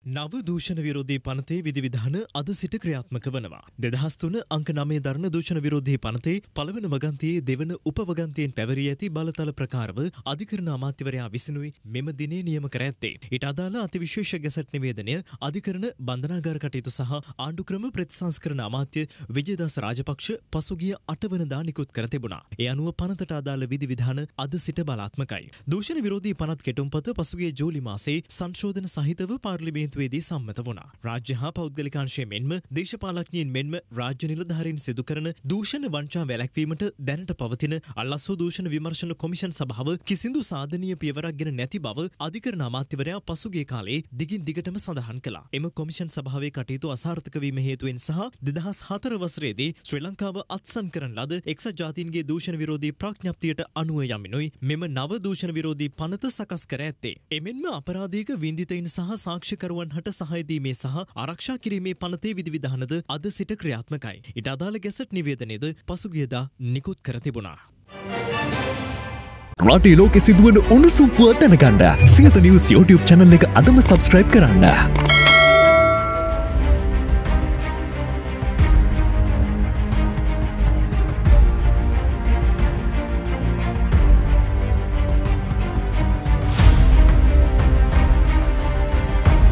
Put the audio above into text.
නව දූෂණ විරෝධී පනතේ විධිවිධාන අද සිට ක්‍රියාත්මක වනවා. 2003 අංක 9 දරන දූෂණ විරෝධී පනතේ පළවන වගන්තියේ දෙවන උපවගන්තියෙන් පැවරී ඇති බලතල ප්‍රකාරව අධිකරණ අමාත්‍යවරයා විසිනුයි මෙම දිනේ නියම කර ඇත්තේ. ඊට අදාළ අතිවිශේෂ ගැසට් නිවේදනය අධිකරණ බන්ධනාගාර කටයුතු සහ ආණ්ඩුක්‍රම ප්‍රතිසංස්කරණ අමාත්‍ය විජේදාස රාජපක්ෂ පසුගිය 8 වනදා නිකුත් කර තිබුණා. ඒ අනුව පනතට අදාළ විධිවිධාන අද සිට බලාත්මකයි. දූෂණ විරෝධී පනත් කෙටුම්පත පසුගිය ජූලි මාසයේ සංශෝධන සහිතව පාර්ලිමේන්තුවේ සම්මත වුණා. රාජ්‍ය හා පෞද්ගලික අංශයේ මෙන්ම දේශපාලඥයින් මෙන්ම රාජ්‍ය නිලධාරීන් සිදු කරන දූෂණ වංචා වැළැක්වීමට දැනට පවතින අල්ලස්සෝ දූෂණ විමර්ශන කොමිෂන් සභාව කිසිදු සාධනීය පියවරක් ගෙන නැති බව අධිකරණ අමාත්‍යවරයා පසුගිය කාලේ දිගින් දිගටම සඳහන් කළා. එම කොමිෂන් සභාවේ කටයුතු අසාර්ථක වීම හේතුවෙන් සහ 2004 වසරේදී ශ්‍රී ලංකාව අත්සන් කරන ලද එක්සත් ජාතීන්ගේ දූෂණ විරෝධී ප්‍රඥප්තියට අනුව යමිනුයි මෙම නව දූෂණ විරෝධී පනත සකස් කර ඇත්තේ. එමෙන්ම අපරාධයක වින්දිතයින් සහ සාක්ෂිකරුවන් හට සහාය දීමේ සහ ආරක්ෂා කිරීමේ පනතේ විධිවිධානද අද සිට ක්‍රියාත්මකයි. ඊට අදාළ ගැසට් නිවේදනයේද පසුගියදා නිකුත් කර තිබුණා. රටේ ලෝකෙ සිදුවන උණුසුම් පුවත් දැනගන්න සියත නිවුස් YouTube channel එක අදම subscribe කරන්න.